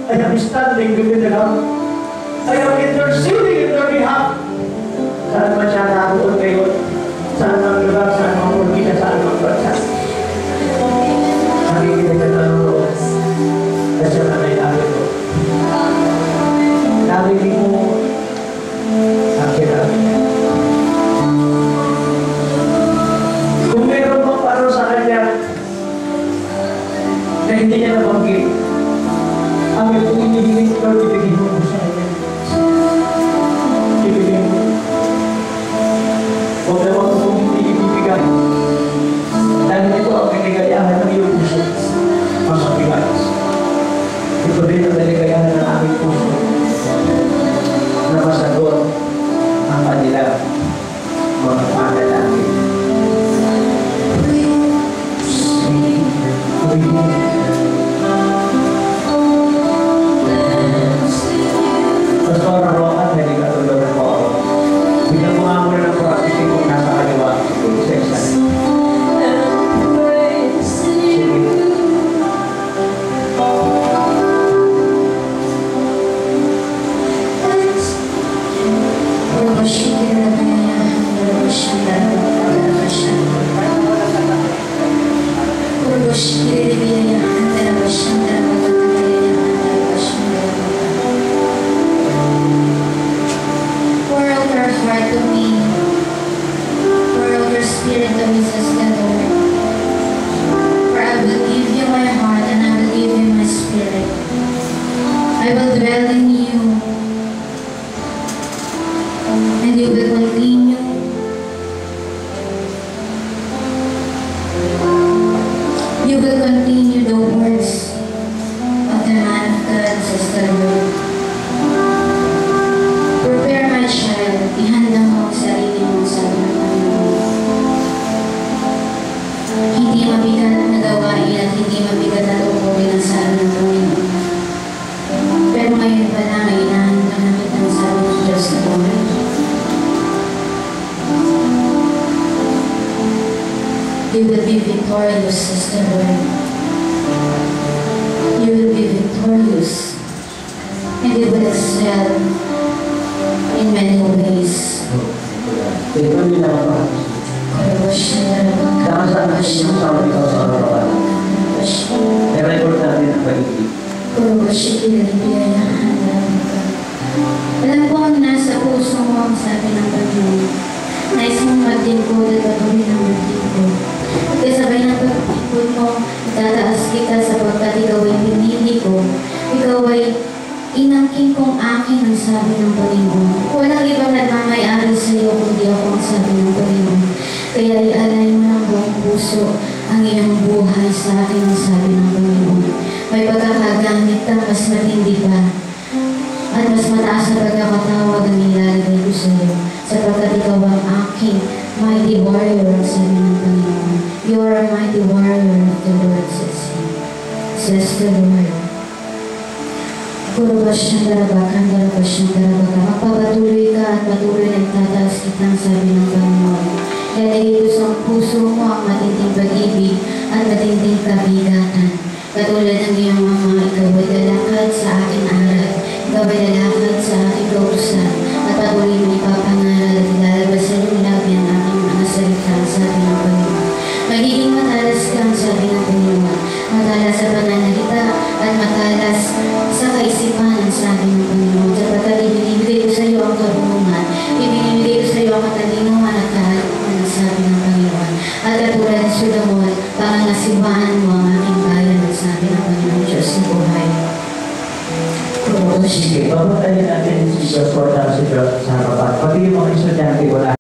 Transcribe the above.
I am standing within the house. I am interceding in their behalf. Saan man siya naroon ngayon? Saan mang lugar, saan mang pulgina, saan mang bansa? Nakikita ka naroon. At siya na may namin ko. Narinig mo ang sinabi niya. Kung meron mang paro sa kanya na hindi niya nabanggit, ang ito inibigay ko, ibigay mo sa kanya. Ibigay mo. Huwag naman kung hindi ibibigay. Dahil ito ang kaligayahan ng iyong puso. Mga pilas. Ito rin ang kaligayahan ng aming puso. Na masagot ang kanilang mga panalangin. Pastor Rohan, hindi ka tulungan po ako. Bigyan mo nga muna ng practice kung nasa kaliwa. Sige, sexan. Pour out your heart to me. Pour out your spirit to me, Sister Lord. For I will give you my heart and I will give you my spirit. I will dwell in you. And you will continue. You will continue the words of the man of God, Sister Lord. Prepare my child, ihanda mo ang sarili mo sa Panginoon. Hindi mabigat na gawain at hindi mabigat na tukurin ang sabi ng Panginoon. Pero ngayon pa lang ay inahanda na kitang sabi ng Diyos sa buhay. You will be victorious, Sister Lord. You will be victorious. And you will excel in many ways. Ito yung pinaka-practice. Nakasama siya sa sabi ko sa araw-araw. I-record natin ang pag-ibig. Alam ko ang nasa puso mo ang sabi ng Panginoon. Nais mong magtingkod at patuloy ng magtingkod. At kasabay ng pagtingkod mo, tataas kita sapagkat ikaw ay pinili ko. Ikaw ay inangkin kong akin ang sabi ng Panginoon. Walang ibang nagmamayari sa iyo kundi ako ang sabi ng Panginoon. Kaya ialay mo ng buong puso ang iyong buhay sa akin ang sabi ng Panginoon. May pagkakagamit ka, mas matindi pa. At mas mataas na pagkakatawag ang ilalagay ko sa iyo. Sapagkat ikaw ang aking mighty warrior ang sabi ng Panginoon. You are a mighty warrior of the Lord, says the Lord. Kurubasyan darabakan, magpapatuloy ka at patuloy na itataas kitang sabi ng Panginoon. Lalagay ko sa puso mo ang matinding pag-ibig at matinding kabigatan. Katulad ng iyong mga ikaw ay lalakad sa aking aral, ikaw ay lalakad sa aking kautusan, at patuloy mo ipapangaral at ilalabas sa iyong labi ang aking mga salita, sabi ng Panginoon. Magiging matalas ka ang sabi ng Panginoon, matalas sa pananalita at matalas sa kaisipan ang sabi ng Panginoon. Sapagkat ibinibigay ko sa iyo ang karunungan, ibinibigay ko sa iyo ang katalinuhan at kahalimuhan ang sabi ng Panginoon. At katulad ng Solomon, pangangasiwaan mo ang aking bayan ang sabi ng Panginoon Diyos ng buhay. Sige, pamatayin natin si Diyos for sa